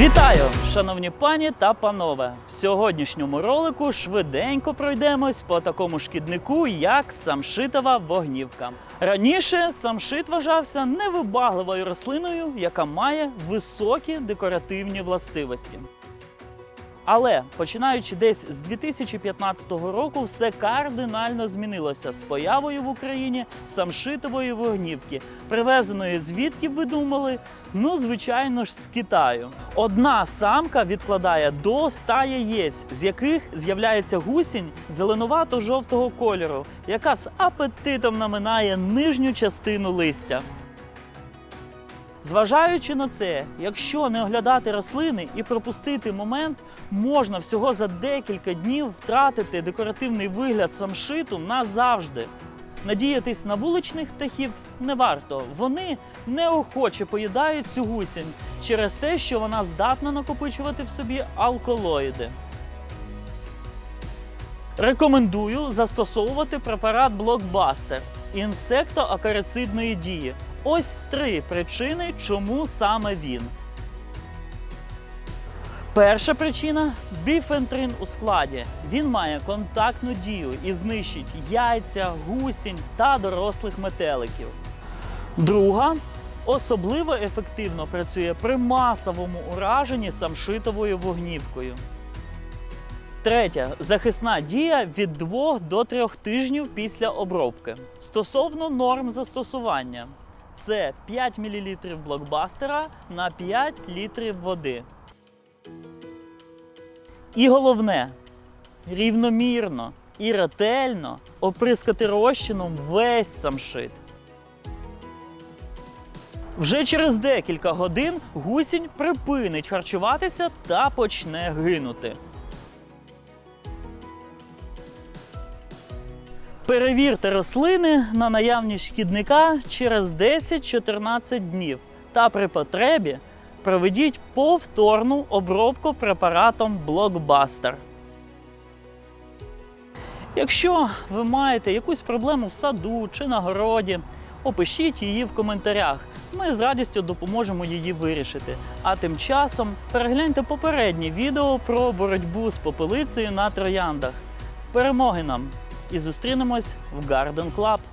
Вітаю, шановні пані та панове! В сьогоднішньому ролику швиденько пройдемось по такому шкіднику, як самшитова вогнівка. Раніше самшит вважався невибагливою рослиною, яка має високі декоративні властивості. Але, починаючи десь з 2015 року, все кардинально змінилося з появою в Україні самшитової вогнівки, привезеної звідки б ви думали? Ну, звичайно ж, з Китаю. Одна самка відкладає до 100 яєць, з яких з'являється гусінь зеленувато-жовтого кольору, яка з апетитом наминає нижню частину листя. Зважаючи на це, якщо не оглядати рослини і пропустити момент, можна всього за декілька днів втратити декоративний вигляд самшиту назавжди. Надіятись на вуличних птахів не варто. Вони неохоче поїдають цю гусінь через те, що вона здатна накопичувати в собі алкалоїди. Рекомендую застосовувати препарат Блокбастер інсектоакарицидної дії. Ось 3 причини, чому саме він. Перша причина – біфентрин у складі. Він має контактну дію і знищить яйця, гусінь та дорослих метеликів. Друга – особливо ефективно працює при масовому ураженні самшитовою вогнівкою. Третя – захисна дія від 2 до 3 тижнів після обробки. Стосовно норм застосування. Це 5 мл блокбастера на 5 літрів води. І головне – рівномірно і ретельно оприскати розчином весь самшит. Вже через декілька годин гусінь припинить харчуватися та почне гинути. Перевірте рослини на наявність шкідника через 10-14 днів та при потребі проведіть повторну обробку препаратом Блокбастер. Якщо ви маєте якусь проблему в саду чи на городі, опишіть її в коментарях. Ми з радістю допоможемо її вирішити. А тим часом перегляньте попереднє відео про боротьбу з попелицею на трояндах. Перемоги нам! І зустрінемось в Garden Club.